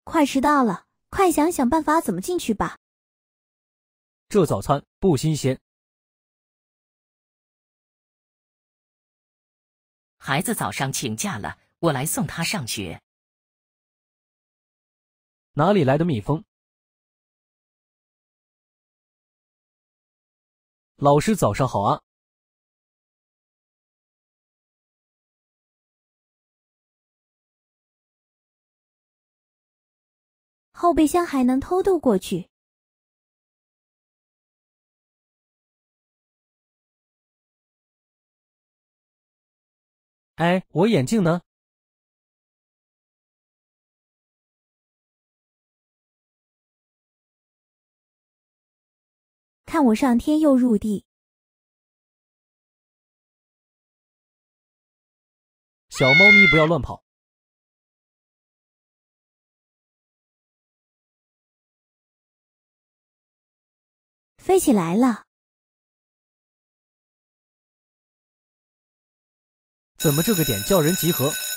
快迟到了，快想想办法怎么进去吧。 这早餐不新鲜。 孩子早上请假了，我来送他上学。 哪里来的蜜蜂？老师早上好啊。 后备箱还能偷渡过去。 哎，我眼镜呢？ 看我上天又入地。 小猫咪不要乱跑。 飞起来了。 怎么这个点叫人集合？